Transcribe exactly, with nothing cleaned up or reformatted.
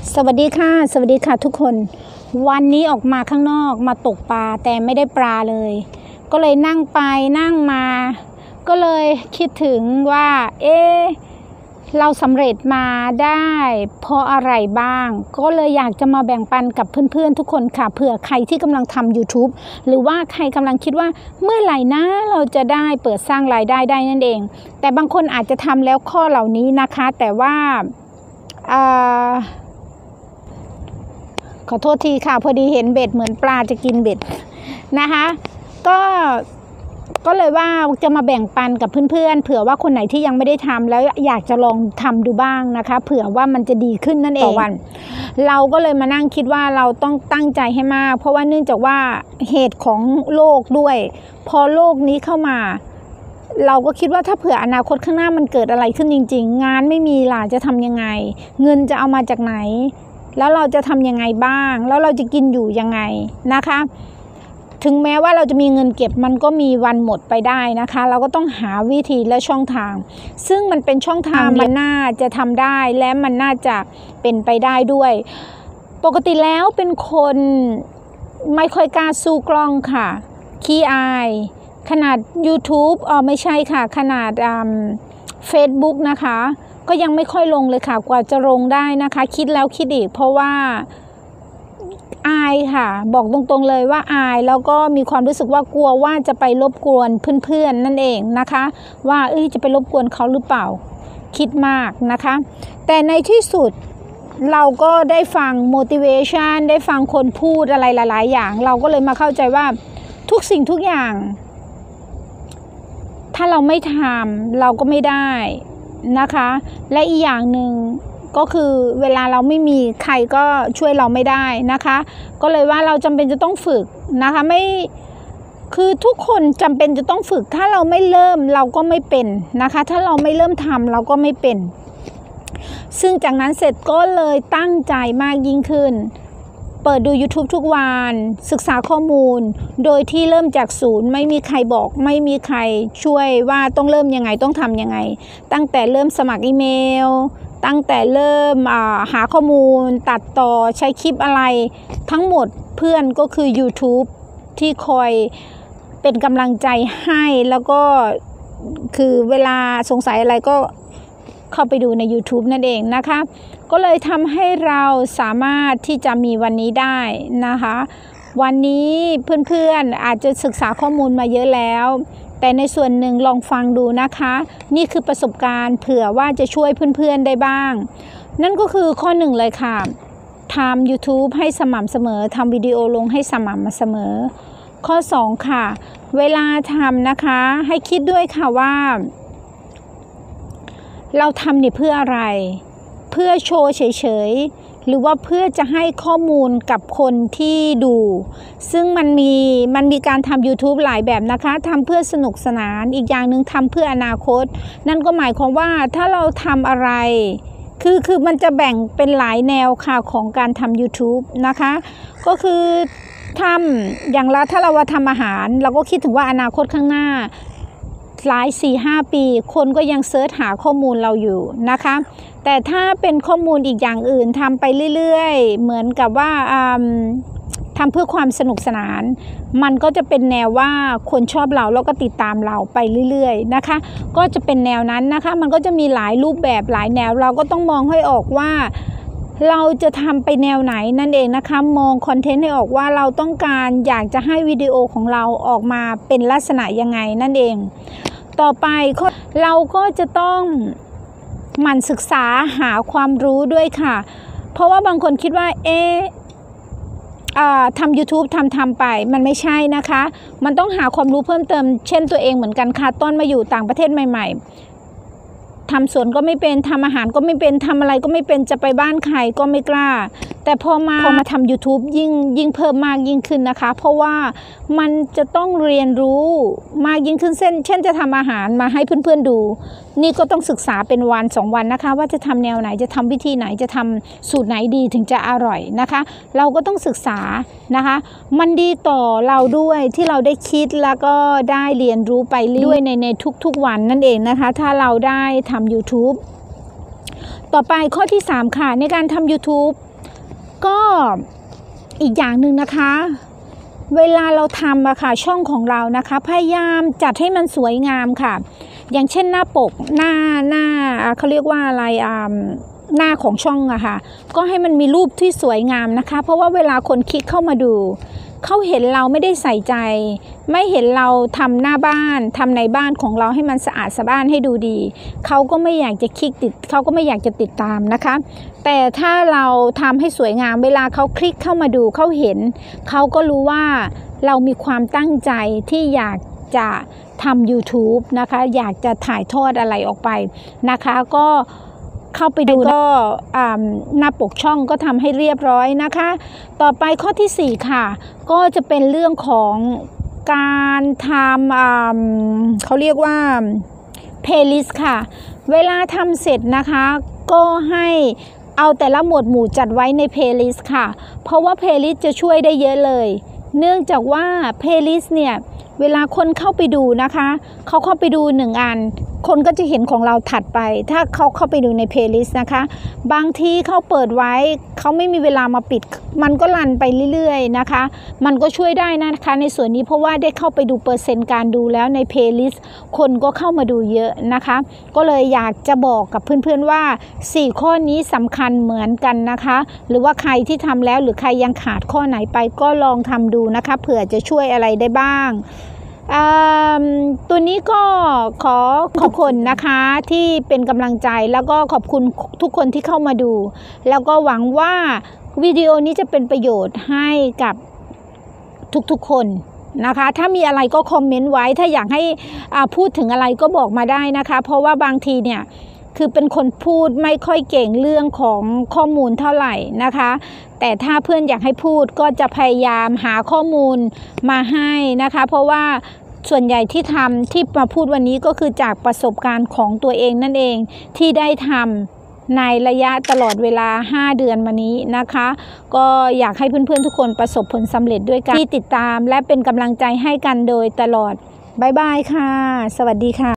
สวัสดีค่ะสวัสดีค่ะทุกคนวันนี้ออกมาข้างนอกมาตกปลาแต่ไม่ได้ปลาเลยก็เลยนั่งไปนั่งมาก็เลยคิดถึงว่าเอ๊ะเราสำเร็จมาได้เพราะอะไรบ้างก็เลยอยากจะมาแบ่งปันกับเพื่อนๆทุกคนค่ะเผื่อใครที่กำลังทำ YouTube หรือว่าใครกำลังคิดว่าเมื่อไหร่นะเราจะได้เปิดสร้างรายได้ได้นั่นเองแต่บางคนอาจจะทำแล้วข้อเหล่านี้นะคะแต่ว่าอ่าขอโทษทีค่ะพอดีเห็นเบ็ดเหมือนปลาจะกินเบ็ดนะคะก็ก็เลยว่าจะมาแบ่งปันกับเพื่อนๆเผื่อว่าคนไหนที่ยังไม่ได้ทำแล้วอยากจะลองทำดูบ้างนะคะเผื่อว่ามันจะดีขึ้นนั่นเองต่อวันเราก็เลยมานั่งคิดว่าเราต้องตั้งใจให้มากเพราะว่าเนื่องจากว่าเหตุของโลกด้วยพอโลกนี้เข้ามาเราก็คิดว่าถ้าเผื่ออนาคตข้างหน้ามันเกิดอะไรขึ้นจริงๆงานไม่มีล่ะจะทำยังไงเงินจะเอามาจากไหนแล้วเราจะทำยังไงบ้างแล้วเราจะกินอยู่ยังไงนะคะถึงแม้ว่าเราจะมีเงินเก็บมันก็มีวันหมดไปได้นะคะเราก็ต้องหาวิธีและช่องทางซึ่งมันเป็นช่องทางมันน่าจะทำได้และมันน่าจะเป็นไปได้ด้วยปกติแล้วเป็นคนไม่ค่อยกล้าสู้กล้องค่ะขี้อายขนาด YouTube อ๋อไม่ใช่ค่ะขนาดอ่า Facebook นะคะก็ยังไม่ค่อยลงเลยค่ะกว่าจะลงได้นะคะคิดแล้วคิดอีกเพราะว่าอายค่ะบอกตรงๆเลยว่าอายแล้วก็มีความรู้สึกว่ากลัวว่าจะไปรบกวนเพื่อนๆนั่นเองนะคะว่าเอ้ยจะไปรบกวนเขาหรือเปล่าคิดมากนะคะแต่ในที่สุดเราก็ได้ฟัง motivation ได้ฟังคนพูดอะไรหลายๆอย่างเราก็เลยมาเข้าใจว่าทุกสิ่งทุกอย่างถ้าเราไม่ทำเราก็ไม่ได้นะคะและอีกอย่างหนึ่งก็คือเวลาเราไม่มีใครก็ช่วยเราไม่ได้นะคะก็เลยว่าเราจำเป็นจะต้องฝึกนะคะไม่คือทุกคนจำเป็นจะต้องฝึกถ้าเราไม่เริ่มเราก็ไม่เป็นนะคะถ้าเราไม่เริ่มทำเราก็ไม่เป็นซึ่งจากนั้นเสร็จก็เลยตั้งใจมากยิ่งขึ้นเปิดดู YouTube ทุกวันศึกษาข้อมูลโดยที่เริ่มจากศูนย์ไม่มีใครบอกไม่มีใครช่วยว่าต้องเริ่มยังไงต้องทำยังไงตั้งแต่เริ่มสมัครอีเมลตั้งแต่เริ่มหาข้อมูลตัดต่อใช้คลิปอะไรทั้งหมดเพื่อนก็คือ YouTube ที่คอยเป็นกำลังใจให้แล้วก็คือเวลาสงสัยอะไรก็เข้าไปดูใน YouTube นั่นเองนะคะก็เลยทำให้เราสามารถที่จะมีวันนี้ได้นะคะวันนี้เพื่อนๆอาจจะศึกษาข้อมูลมาเยอะแล้วแต่ในส่วนหนึ่งลองฟังดูนะคะนี่คือประสบการณ์เผื่อว่าจะช่วยเพื่อนๆได้บ้างนั่นก็คือข้อหนึ่งเลยค่ะทำ YouTube ให้สม่ำเสมอทำวิดีโอลงให้สม่ำเสมอข้อสองค่ะเวลาทำนะคะให้คิดด้วยค่ะว่าเราทำนี่เพื่ออะไรเพื่อโชว์เฉยๆหรือว่าเพื่อจะให้ข้อมูลกับคนที่ดูซึ่งมันมีมันมีการทำ YouTube หลายแบบนะคะทำเพื่อสนุกสนานอีกอย่างหนึ่งทำเพื่ออนาคตนั่นก็หมายความว่าถ้าเราทำอะไรคือคือมันจะแบ่งเป็นหลายแนวค่ะของการทำ YouTube นะคะก็คือทำอย่างละถ้าเราว่าทำอาหารเราก็คิดถึงว่าอนาคตข้างหน้าหลาย สี่ห้า ปีคนก็ยังเสิร์ชหาข้อมูลเราอยู่นะคะแต่ถ้าเป็นข้อมูลอีกอย่างอื่นทำไปเรื่อยๆเหมือนกับว่าทำเพื่อความสนุกสนานมันก็จะเป็นแนวว่าคนชอบเราแล้วก็ติดตามเราไปเรื่อยๆนะคะก็จะเป็นแนวนั้นนะคะมันก็จะมีหลายรูปแบบหลายแนวเราก็ต้องมองให้ออกว่าเราจะทำไปแนวไหนนั่นเองนะคะมองคอนเทนต์ให้ออกว่าเราต้องการอยากจะให้วิดีโอของเราออกมาเป็นลักษณะยังไงนั่นเองต่อไปเราก็จะต้องหมั่นศึกษาหาความรู้ด้วยค่ะเพราะว่าบางคนคิดว่าเอ๊ะทำ YouTube ทำทำไปมันไม่ใช่นะคะมันต้องหาความรู้เพิ่มเติมเช่นตัวเองเหมือนกันค่ะต้นมาอยู่ต่างประเทศใหม่ๆทำสวนก็ไม่เป็นทำอาหารก็ไม่เป็นทำอะไรก็ไม่เป็นจะไปบ้านใครก็ไม่กล้าแต่พอมาพอมาทำ YouTube ยิ่งยิ่งเพิ่มมากยิ่งขึ้นนะคะเพราะว่ามันจะต้องเรียนรู้มากยิ่งขึ้นเช่นเช่นจะทำอาหารมาให้เพื่อนๆดูนี่ก็ต้องศึกษาเป็นวันสองวันนะคะว่าจะทำแนวไหนจะทำวิธีไหนจะทำสูตรไหนดีถึงจะอร่อยนะคะเราก็ต้องศึกษานะคะมันดีต่อเราด้วยที่เราได้คิดแล้วก็ได้เรียนรู้ไปด้วยในในทุกๆวันนั่นเองนะคะถ้าเราได้ทำ YouTube ต่อไปข้อที่สามค่ะในการทำ YouTube ก็อีกอย่างหนึ่งนะคะเวลาเราทำอะค่ะช่องของเรานะคะพยายามจัดให้มันสวยงามค่ะอย่างเช่นหน้าปกหน้าหน้าเขาเรียกว่าอะไรอ่าหน้าของช่องอะค่ะก็ให้มันมีรูปที่สวยงามนะคะเพราะว่าเวลาคนคลิกเข้ามาดูเขาเห็นเราไม่ได้ใส่ใจไม่เห็นเราทำหน้าบ้านทำในบ้านของเราให้มันสะอาดสะบ้านให้ดูดีเขาก็ไม่อยากจะคลิกติดเขาก็ไม่อยากจะติดตามนะคะแต่ถ้าเราทำให้สวยงามเวลาเขาคลิกเข้ามาดูเขาเห็นเขาก็รู้ว่าเรามีความตั้งใจที่อยากจะทำ ยูทูบ นะคะอยากจะถ่ายทอดอะไรออกไปนะคะก็เข้าไปดูก็หน้าปกช่องก็ทำให้เรียบร้อยนะคะต่อไปข้อที่สี่ค่ะก็จะเป็นเรื่องของการทำเขาเรียกว่า playlist ค่ะเวลาทำเสร็จนะคะก็ให้เอาแต่ละหมวดหมู่จัดไว้ใน playlist ค่ะเพราะว่า playlist จะช่วยได้เยอะเลยเนื่องจากว่า playlist เนี่ยเวลาคนเข้าไปดูนะคะเขาเข้าไปดูหนึ่งอันคนก็จะเห็นของเราถัดไปถ้าเขาเข้าไปดูใน playlist นะคะบางทีเขาเปิดไว้เขาไม่มีเวลามาปิดมันก็รันไปเรื่อยๆนะคะมันก็ช่วยได้นะคะในส่วนนี้เพราะว่าได้เข้าไปดูเปอร์เซ็นต์การดูแล้วใน playlist คนก็เข้ามาดูเยอะนะคะก็เลยอยากจะบอกกับเพื่อนๆว่าสี่ข้อนี้สำคัญเหมือนกันนะคะหรือว่าใครที่ทำแล้วหรือใครยังขาดข้อไหนไปก็ลองทำดูนะคะเผื่อจะช่วยอะไรได้บ้างตัวนี้ก็ขอขอบคุณนะคะที่เป็นกำลังใจแล้วก็ขอบคุณทุกคนที่เข้ามาดูแล้วก็หวังว่าวิดีโอนี้จะเป็นประโยชน์ให้กับทุกๆคนนะคะถ้ามีอะไรก็คอมเมนต์ไว้ถ้าอยากให้พูดถึงอะไรก็บอกมาได้นะคะเพราะว่าบางทีเนี่ยคือเป็นคนพูดไม่ค่อยเก่งเรื่องของข้อมูลเท่าไหร่นะคะแต่ถ้าเพื่อนอยากให้พูดก็จะพยายามหาข้อมูลมาให้นะคะเพราะว่าส่วนใหญ่ที่ทำที่มาพูดวันนี้ก็คือจากประสบการณ์ของตัวเองนั่นเองที่ได้ทำในระยะตลอดเวลาห้าเดือนมานี้นะคะก็อยากให้เพื่อนๆทุกคนประสบผลสำเร็จด้วยกันที่ติดตามและเป็นกำลังใจให้กันโดยตลอดบ๊ายบายค่ะสวัสดีค่ะ